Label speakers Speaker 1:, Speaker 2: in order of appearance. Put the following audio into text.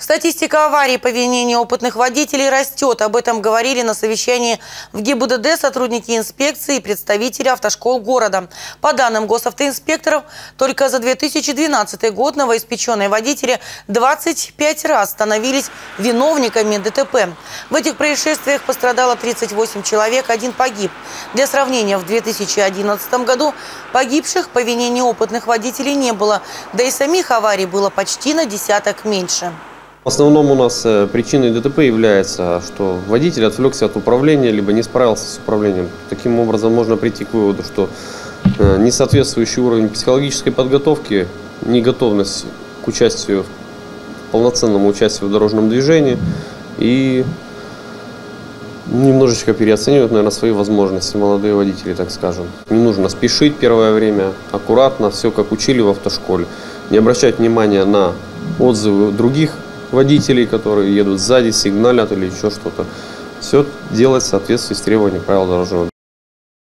Speaker 1: Статистика аварий по вине неопытных водителей растет. Об этом говорили на совещании в ГИБДД сотрудники инспекции и представители автошкол города. По данным госавтоинспекторов, только за 2012 год новоиспеченные водители 25 раз становились виновниками ДТП. В этих происшествиях пострадало 38 человек, 1 погиб. Для сравнения, в 2011 году погибших по вине неопытных водителей не было, да и самих аварий было почти на десяток меньше.
Speaker 2: В основном у нас причиной ДТП является, что водитель отвлекся от управления, либо не справился с управлением. Таким образом, можно прийти к выводу, что несоответствующий уровень психологической подготовки, неготовность к участию, полноценному участию в дорожном движении и немножечко переоценивают, наверное, свои возможности молодые водители, так скажем. Не нужно спешить первое время, аккуратно, все как учили в автошколе. Не обращать внимания на отзывы других водителей, которые едут сзади, сигналят или еще что-то. Все делать в соответствии с требованиями правил дорожного движения.